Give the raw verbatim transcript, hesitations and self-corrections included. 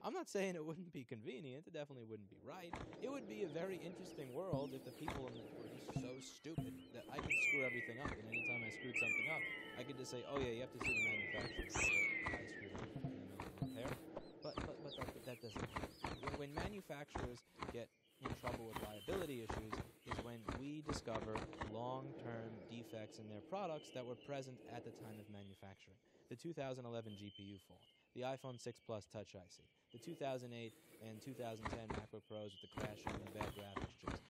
I'm not saying it wouldn't be convenient. It definitely wouldn't be right. It would be a very interesting world if the people in it were just so stupid that I could screw everything up, and anytime I screwed something up, I could just say, "Oh yeah, you have to sue the manufacturer for what I screwed up and then I'll repair." But but but that that doesn't happen. When, when manufacturers get in trouble with liability issues is when we discover long-term defects in their products that were present at the time of manufacturing. The two thousand eleven G P U fault, the iPhone six Plus Touch I C, the two thousand eight and two thousand ten MacBook Pros with the crashing and bad graphics chips.